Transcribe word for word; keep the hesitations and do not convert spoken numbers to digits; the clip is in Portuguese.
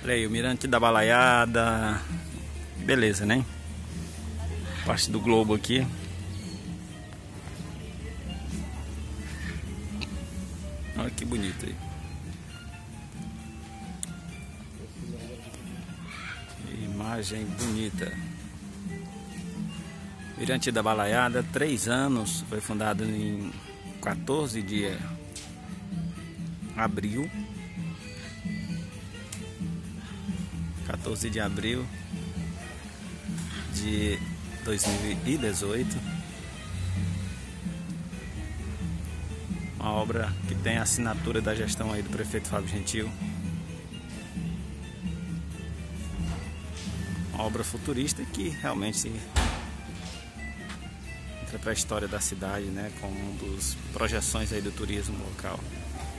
Olha aí, o Mirante da Balaiada. Beleza, né? Parte do globo aqui. Olha que bonito aí. Imagem bonita. Mirante da Balaiada, três anos. Foi fundado em quatorze de abril. quatorze de abril de dois mil e dezoito. Uma obra que tem a assinatura da gestão aí do prefeito Fábio Gentil. Uma obra futurista que realmente entra para a história da cidade, né, como um dos projeções aí do turismo local.